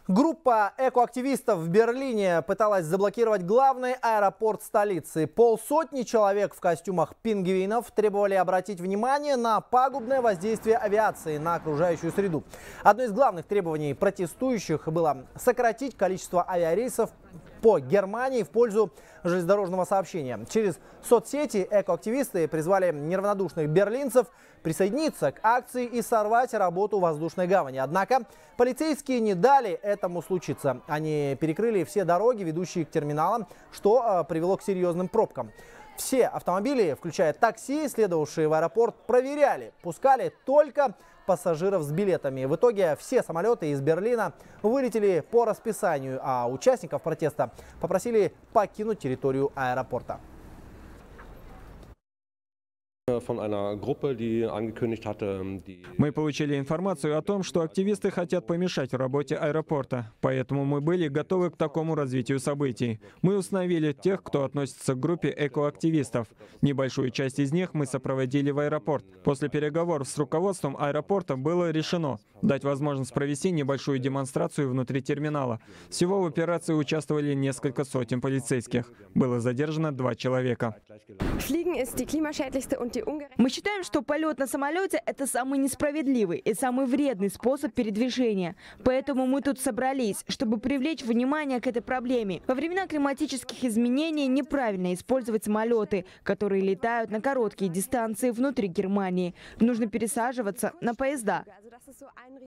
Группа экоактивистов в Берлине пыталась заблокировать главный аэропорт столицы. Полсотни человек в костюмах пингвинов требовали обратить внимание на пагубное воздействие авиации на окружающую среду. Одно из главных требований протестующих было сократить количество авиарейсов по Германии в пользу железнодорожного сообщения. Через соцсети экоактивисты призвали неравнодушных берлинцев присоединиться к акции и сорвать работу воздушной гавани. Однако полицейские не дали этому случиться. Они перекрыли все дороги, ведущие к терминалам, что привело к серьезным пробкам. Все автомобили, включая такси, следовавшие в аэропорт, проверяли. Пускали только пассажиров с билетами. В итоге все самолеты из Берлина вылетели по расписанию, а участников протеста попросили покинуть территорию аэропорта. Мы получили информацию о том, что активисты хотят помешать работе аэропорта, поэтому мы были готовы к такому развитию событий. Мы установили тех, кто относится к группе экоактивистов. Небольшую часть из них мы сопроводили в аэропорт. После переговоров с руководством аэропорта было решено дать возможность провести небольшую демонстрацию внутри терминала. Всего в операции участвовали несколько сотен полицейских. Было задержано 2 человека. Мы считаем, что полет на самолете – это самый несправедливый и самый вредный способ передвижения. Поэтому мы тут собрались, чтобы привлечь внимание к этой проблеме. Во времена климатических изменений неправильно использовать самолеты, которые летают на короткие дистанции внутри Германии. Нужно пересаживаться на поезда.